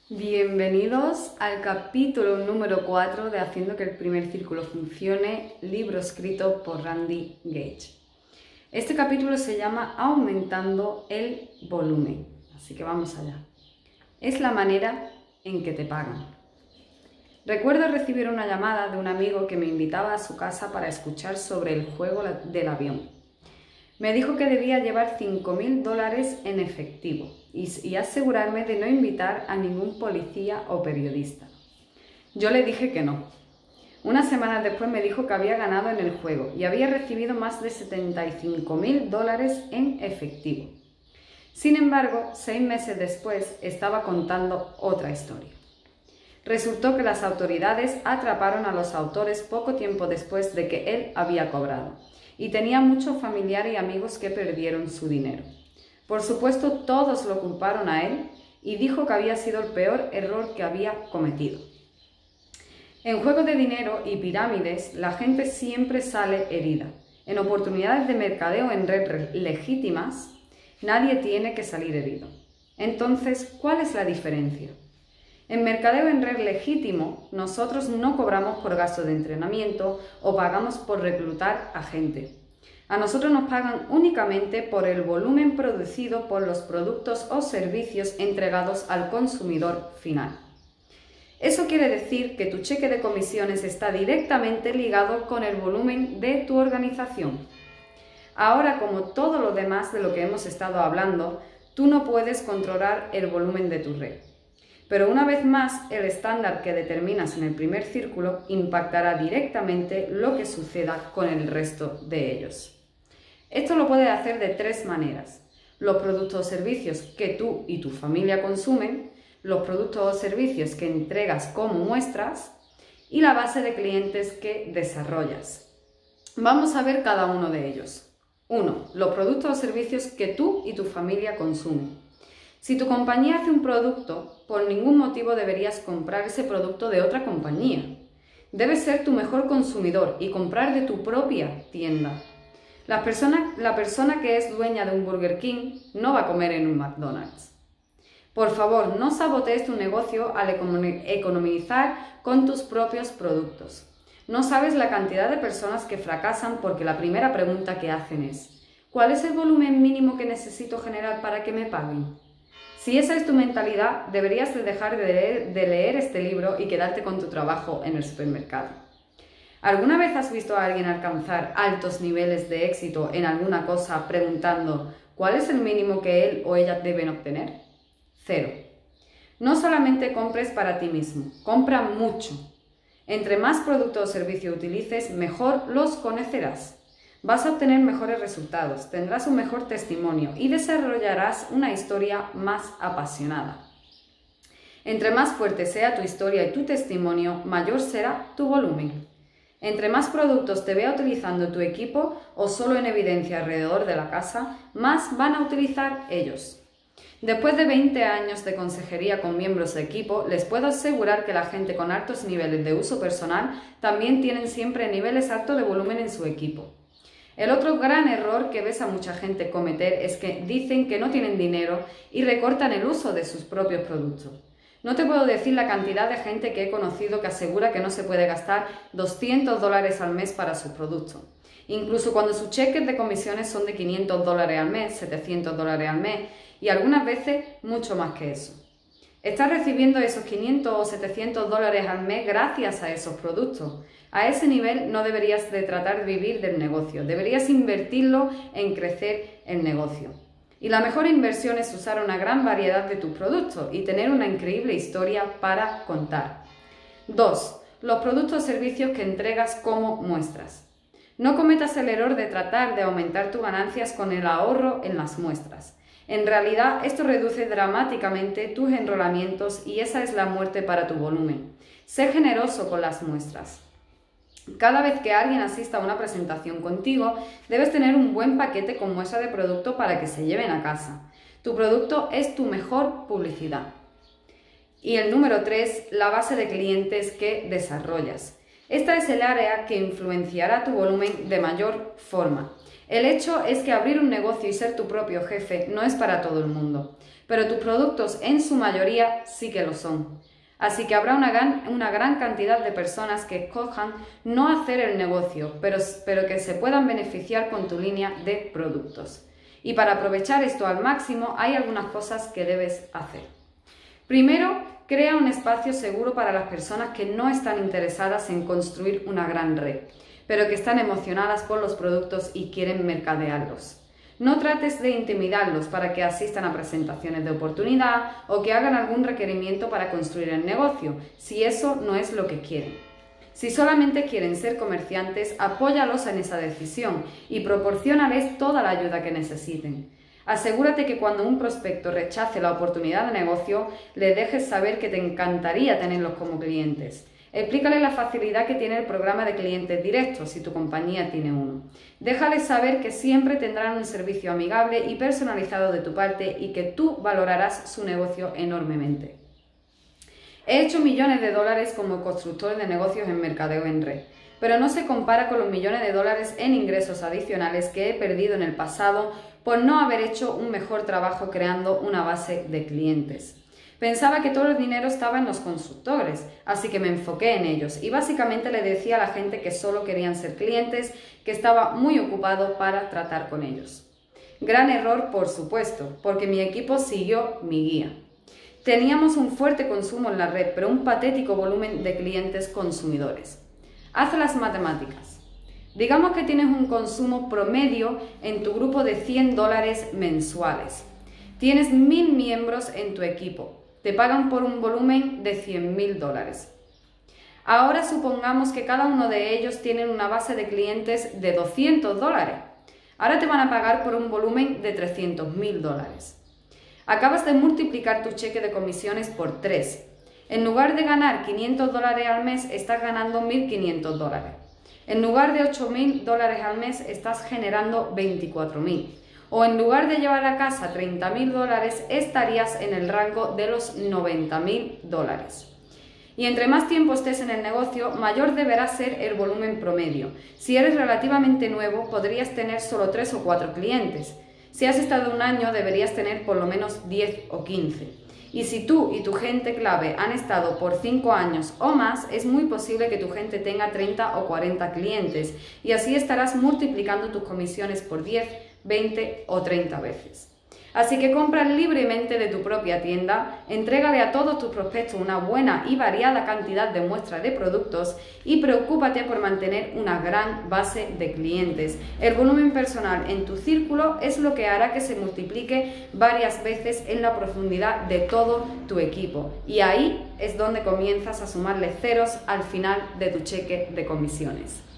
Bienvenidos al capítulo número 4 de Haciendo que el primer círculo funcione, libro escrito por Randy Gage. Este capítulo se llama Aumentando el volumen, así que vamos allá. Es la manera en que te pagan. Recuerdo recibir una llamada de un amigo que me invitaba a su casa para escuchar sobre el juego del avión. Me dijo que debía llevar $5.000 en efectivo y asegurarme de no invitar a ningún policía o periodista. Yo le dije que no. Unas semanas después me dijo que había ganado en el juego y había recibido más de $75.000 en efectivo. Sin embargo, 6 meses después estaba contando otra historia. Resultó que las autoridades atraparon a los autores poco tiempo después de que él había cobrado, y tenía muchos familiares y amigos que perdieron su dinero. Por supuesto, todos lo culparon a él y dijo que había sido el peor error que había cometido. En juegos de dinero y pirámides, la gente siempre sale herida. En oportunidades de mercadeo en red legítimas, nadie tiene que salir herido. Entonces, ¿cuál es la diferencia? En mercadeo en red legítimo, nosotros no cobramos por gastos de entrenamiento o pagamos por reclutar a gente. A nosotros nos pagan únicamente por el volumen producido por los productos o servicios entregados al consumidor final. Eso quiere decir que tu cheque de comisiones está directamente ligado con el volumen de tu organización. Ahora, como todo lo demás de lo que hemos estado hablando, tú no puedes controlar el volumen de tu red. Pero una vez más, el estándar que determinas en el primer círculo impactará directamente lo que suceda con el resto de ellos. Esto lo puedes hacer de 3 maneras: los productos o servicios que tú y tu familia consumen, los productos o servicios que entregas como muestras y la base de clientes que desarrollas. Vamos a ver cada uno de ellos. 1. Los productos o servicios que tú y tu familia consumen. Si tu compañía hace un producto, por ningún motivo deberías comprar ese producto de otra compañía. Debes ser tu mejor consumidor y comprar de tu propia tienda. La persona que es dueña de un Burger King no va a comer en un McDonald's. Por favor, no sabotees tu negocio al economizar con tus propios productos. No sabes la cantidad de personas que fracasan porque la primera pregunta que hacen es: ¿cuál es el volumen mínimo que necesito generar para que me paguen? Si esa es tu mentalidad, deberías dejar de leer este libro y quedarte con tu trabajo en el supermercado. ¿Alguna vez has visto a alguien alcanzar altos niveles de éxito en alguna cosa preguntando cuál es el mínimo que él o ella deben obtener? 0. No solamente compres para ti mismo, compra mucho. Entre más productos o servicios utilices, mejor los conocerás. Vas a obtener mejores resultados, tendrás un mejor testimonio y desarrollarás una historia más apasionada. Entre más fuerte sea tu historia y tu testimonio, mayor será tu volumen. Entre más productos te vea utilizando tu equipo o solo en evidencia alrededor de la casa, más van a utilizar ellos. Después de 20 años de consejería con miembros de equipo, les puedo asegurar que la gente con altos niveles de uso personal también tienen siempre niveles altos de volumen en su equipo. El otro gran error que ves a mucha gente cometer es que dicen que no tienen dinero y recortan el uso de sus propios productos. No te puedo decir la cantidad de gente que he conocido que asegura que no se puede gastar $200 al mes para sus productos. Incluso cuando sus cheques de comisiones son de $500 al mes, $700 al mes y algunas veces mucho más que eso. Estás recibiendo esos $500 o $700 al mes gracias a esos productos. A ese nivel no deberías de tratar de vivir del negocio, deberías invertirlo en crecer el negocio. Y la mejor inversión es usar una gran variedad de tus productos y tener una increíble historia para contar. 2. Los productos o servicios que entregas como muestras. No cometas el error de tratar de aumentar tus ganancias con el ahorro en las muestras. En realidad, esto reduce dramáticamente tus enrolamientos y esa es la muerte para tu volumen. Sé generoso con las muestras. Cada vez que alguien asista a una presentación contigo, debes tener un buen paquete con muestra de producto para que se lleven a casa. Tu producto es tu mejor publicidad. Y el número 3, la base de clientes que desarrollas. Esta es el área que influenciará tu volumen de mayor forma. El hecho es que abrir un negocio y ser tu propio jefe no es para todo el mundo. pero tus productos en su mayoría sí que lo son. Así que habrá una gran cantidad de personas que escojan no hacer el negocio, pero que se puedan beneficiar con tu línea de productos. Y para aprovechar esto al máximo hay algunas cosas que debes hacer. Primero, crea un espacio seguro para las personas que no están interesadas en construir una gran red, pero que están emocionadas por los productos y quieren mercadearlos. No trates de intimidarlos para que asistan a presentaciones de oportunidad o que hagan algún requerimiento para construir el negocio, si eso no es lo que quieren. Si solamente quieren ser comerciantes, apóyalos en esa decisión y proporciónales toda la ayuda que necesiten. Asegúrate que cuando un prospecto rechace la oportunidad de negocio, le dejes saber que te encantaría tenerlos como clientes. Explícale la facilidad que tiene el programa de clientes directos si tu compañía tiene uno. Déjales saber que siempre tendrán un servicio amigable y personalizado de tu parte y que tú valorarás su negocio enormemente. He hecho millones de dólares como constructor de negocios en mercadeo en red, pero no se compara con los millones de dólares en ingresos adicionales que he perdido en el pasado por no haber hecho un mejor trabajo creando una base de clientes. Pensaba que todo el dinero estaba en los constructores, así que me enfoqué en ellos y básicamente le decía a la gente que solo querían ser clientes, que estaba muy ocupado para tratar con ellos. Gran error, por supuesto, porque mi equipo siguió mi guía. Teníamos un fuerte consumo en la red, pero un patético volumen de clientes consumidores. Haz las matemáticas. Digamos que tienes un consumo promedio en tu grupo de $100 mensuales. Tienes 1000 miembros en tu equipo. Te pagan por un volumen de $100.000. Ahora supongamos que cada uno de ellos tiene una base de clientes de $200. Ahora te van a pagar por un volumen de $300.000. Acabas de multiplicar tu cheque de comisiones por 3. En lugar de ganar $500 al mes, estás ganando $1.500. En lugar de $8.000 al mes, estás generando $24.000. O en lugar de llevar a casa $30.000, estarías en el rango de los $90.000. Y entre más tiempo estés en el negocio, mayor deberá ser el volumen promedio. Si eres relativamente nuevo, podrías tener solo 3 o 4 clientes. Si has estado un año, deberías tener por lo menos 10 o 15. Y si tú y tu gente clave han estado por 5 años o más, es muy posible que tu gente tenga 30 o 40 clientes y así estarás multiplicando tus comisiones por 10, 20 o 30 veces. Así que compra libremente de tu propia tienda, entrégale a todos tus prospectos una buena y variada cantidad de muestras de productos y preocúpate por mantener una gran base de clientes. El volumen personal en tu círculo es lo que hará que se multiplique varias veces en la profundidad de todo tu equipo. Y ahí es donde comienzas a sumarle ceros al final de tu cheque de comisiones.